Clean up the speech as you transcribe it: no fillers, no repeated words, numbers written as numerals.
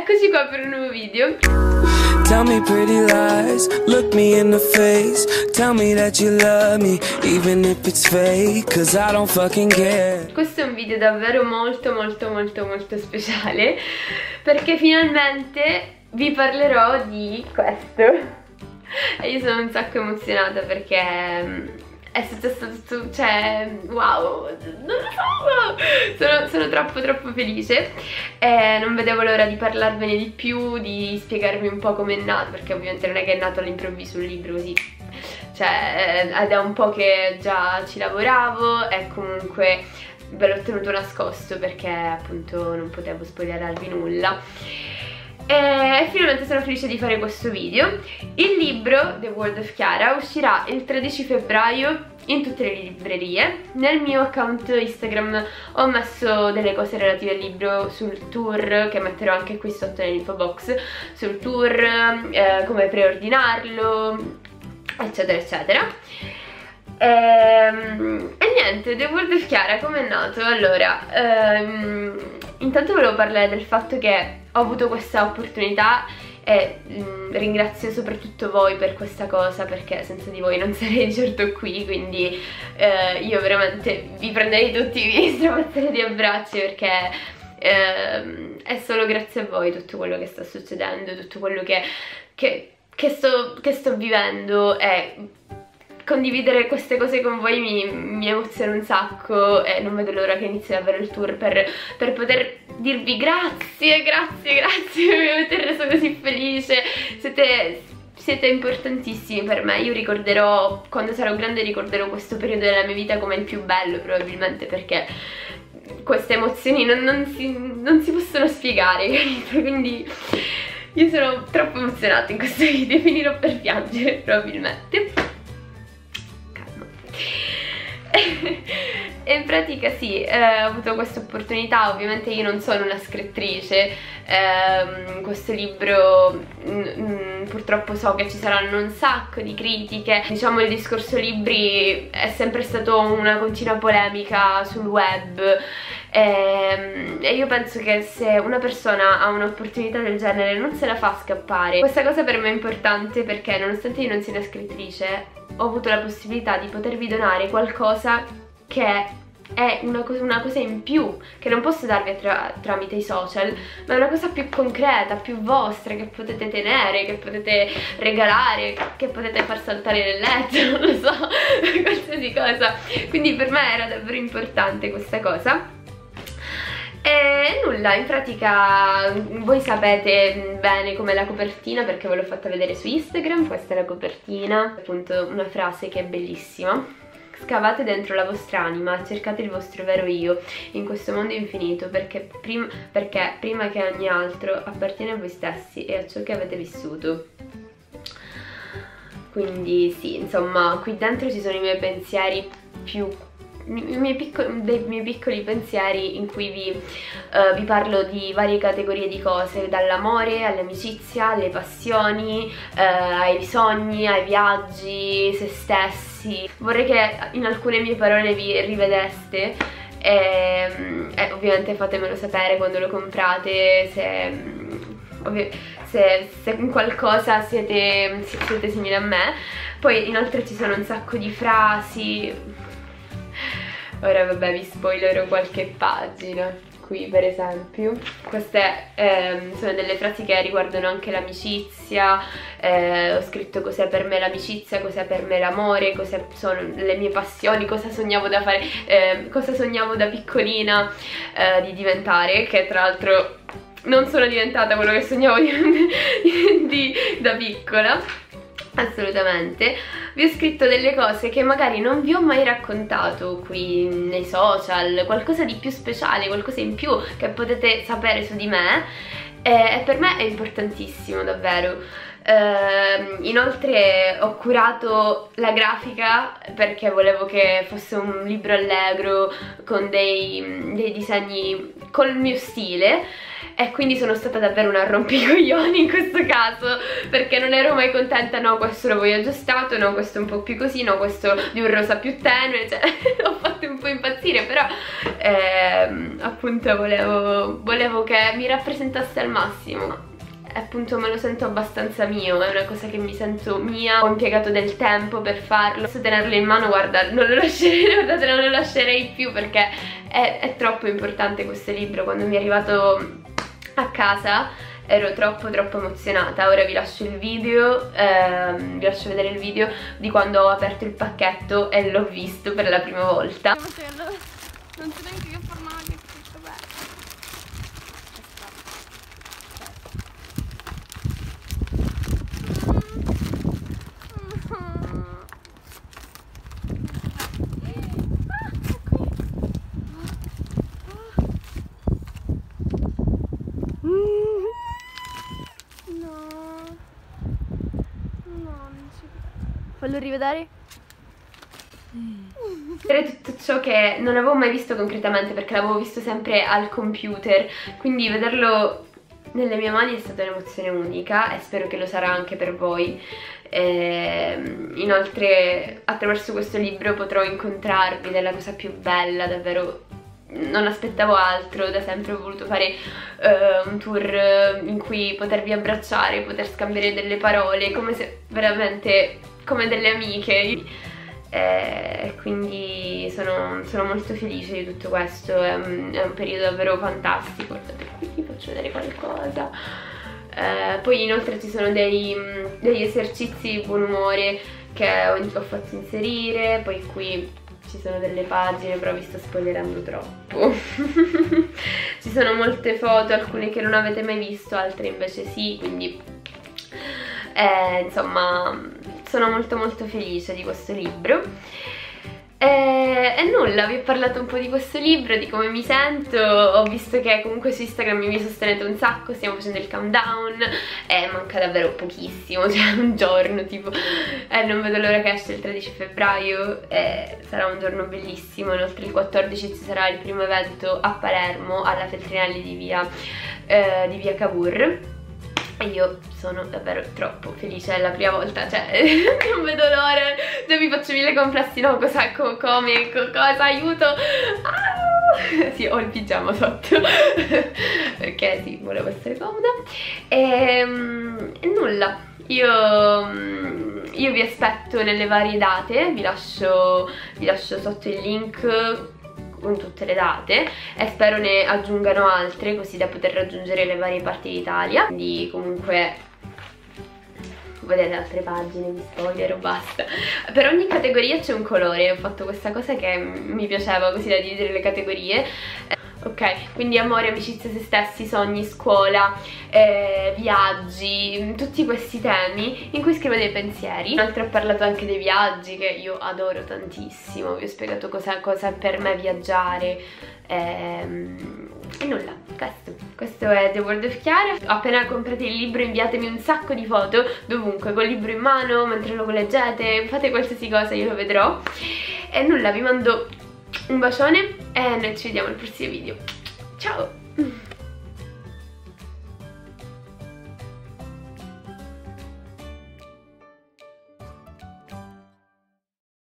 Eccoci qua per un nuovo video. Tell me pretty lies, look me in the face. Tell me that you love me, even if it's fake, cause I don't fucking care. Questo è un video davvero molto speciale, perché finalmente vi parlerò di questo. E io sono un sacco emozionata perché è successo tutto, cioè, wow, non lo so, sono troppo felice e non vedevo l'ora di parlarvene di più, di spiegarvi un po' com'è nato, perché ovviamente non è che è nato all'improvviso un libro così, cioè è da un po' che già ci lavoravo e comunque ve l'ho tenuto nascosto perché appunto non potevo spoilerarvi nulla. E finalmente sono felice di fare questo video. Il libro The World of Chiara uscirà il 13 febbraio in tutte le librerie. Nel mio account Instagram ho messo delle cose relative al libro, sul tour, che metterò anche qui sotto nell'info box, sul tour, come preordinarlo, eccetera. E niente, The World of Chiara come è nato? Allora, intanto volevo parlare del fatto che ho avuto questa opportunità e ringrazio soprattutto voi per questa cosa, perché senza di voi non sarei di certo qui, quindi io veramente vi prenderei tutti, vi strapazzerei a bracci, perché è solo grazie a voi tutto quello che sta succedendo, tutto quello che sto vivendo, e condividere queste cose con voi mi emoziona un sacco e non vedo l'ora che inizi davvero il tour per poter dirvi grazie, mi avete reso così felice, siete importantissimi per me. Io ricorderò, quando sarò grande, ricorderò questo periodo della mia vita come il più bello probabilmente, perché queste emozioni non si possono spiegare, capito? Quindi io sono troppo emozionata in questo video, finirò per piangere probabilmente. E in pratica sì, ho avuto questa opportunità. Ovviamente io non sono una scrittrice, questo libro purtroppo so che ci saranno un sacco di critiche. Diciamo, il discorso libri è sempre stato una continua polemica sul web, e io penso che se una persona ha un'opportunità del genere non se la fa scappare. Questa cosa per me è importante perché nonostante io non sia una scrittrice ho avuto la possibilità di potervi donare qualcosa che è una cosa in più, che non posso darvi tramite i social, ma è una cosa più concreta, più vostra, che potete tenere, che potete regalare, che potete far saltare nel letto, non lo so, qualsiasi cosa. Quindi per me era davvero importante questa cosa. E nulla, in pratica voi sapete bene com'è la copertina perché ve l'ho fatta vedere su Instagram. Questa è la copertina, appunto una frase che è bellissima: scavate dentro la vostra anima, cercate il vostro vero io in questo mondo infinito, perché prima che ogni altro appartiene a voi stessi e a ciò che avete vissuto. Quindi sì, insomma, qui dentro ci sono i miei pensieri dei miei piccoli pensieri in cui vi parlo di varie categorie di cose, dall'amore all'amicizia, alle passioni, ai sogni, ai viaggi, se stessi. Vorrei che in alcune mie parole vi rivedeste e ovviamente fatemelo sapere quando lo comprate, se in qualcosa siete simili a me. Poi inoltre ci sono un sacco di frasi. Ora vabbè, vi spoilerò qualche pagina. Qui per esempio queste sono delle frasi che riguardano anche l'amicizia. Ho scritto cos'è per me l'amicizia, cos'è per me l'amore, cosa sono le mie passioni, cosa sognavo da fare, cosa sognavo da piccolina di diventare, che tra l'altro non sono diventata quello che sognavo da piccola. Assolutamente. Vi ho scritto delle cose che magari non vi ho mai raccontato qui nei social, qualcosa di più speciale, qualcosa in più che potete sapere su di me, e per me è importantissimo davvero. Inoltre ho curato la grafica perché volevo che fosse un libro allegro con dei disegni col mio stile, e quindi sono stata davvero una rompicoglioni in questo caso, perché non ero mai contenta. No, questo lo voglio aggiustato, no, questo è un po' più così, no, questo di un rosa più tenue, cioè ho fatto un po' impazzire, però appunto volevo che mi rappresentasse al massimo. Appunto me lo sento abbastanza mio, è una cosa che mi sento mia, ho impiegato del tempo per farlo. Adesso tenerlo in mano, guarda, non lo lascerei, guardate, non lo lascerei più, perché è troppo importante questo libro. Quando mi è arrivato a casa ero troppo emozionata. Ora vi lascio il video, vi lascio vedere il video di quando ho aperto il pacchetto e l'ho visto per la prima volta. Non so neanche che forma che questo è. Fallo rivedere? Era tutto ciò che non avevo mai visto concretamente, perché l'avevo visto sempre al computer, quindi vederlo nelle mie mani è stata un'emozione unica e spero che lo sarà anche per voi. Inoltre attraverso questo libro potrò incontrarvi nella cosa più bella, davvero non aspettavo altro. Da sempre ho voluto fare un tour in cui potervi abbracciare, poter scambiare delle parole, come se veramente come delle amiche, quindi sono molto felice di tutto questo. È un periodo davvero fantastico. Guardate, qui vi faccio vedere qualcosa. Poi inoltre ci sono degli esercizi di buon umore che ho fatto inserire. Poi qui ci sono delle pagine, però vi sto spoilerando troppo. Ci sono molte foto, alcune che non avete mai visto, altre invece sì, quindi insomma sono molto felice di questo libro. E nulla, vi ho parlato un po' di questo libro, di come mi sento. Ho visto che comunque su Instagram mi sostenete un sacco, stiamo facendo il countdown e manca davvero pochissimo, cioè un giorno tipo, non vedo l'ora che esce il 13 febbraio e sarà un giorno bellissimo. Inoltre il 14 ci sarà il primo evento a Palermo alla Feltrinelli di via Cavour. E io sono davvero troppo felice, è la prima volta, cioè non vedo l'ora, già mi faccio mille complessi, no, cosa, aiuto, sì, ho il pigiama sotto, perché sì, volevo essere comoda, e nulla, io vi aspetto nelle varie date, vi lascio sotto il link con tutte le date e spero ne aggiungano altre, così da poter raggiungere le varie parti d'Italia. Quindi comunque vedete altre pagine, vi spoiler o basta. Per ogni categoria c'è un colore, ho fatto questa cosa che mi piaceva, così da dividere le categorie. Ok, quindi amore, amicizia, se stessi, sogni, scuola, viaggi, tutti questi temi in cui scrivete dei pensieri. Inoltre ho parlato anche dei viaggi, che io adoro tantissimo, vi ho spiegato cosa è per me viaggiare, e nulla, questo è The World of Chiara. Appena comprate il libro inviatemi un sacco di foto, dovunque, col libro in mano, mentre lo leggete, fate qualsiasi cosa, io lo vedrò. E nulla, vi mando un bacione e noi ci vediamo al prossimo video. Ciao!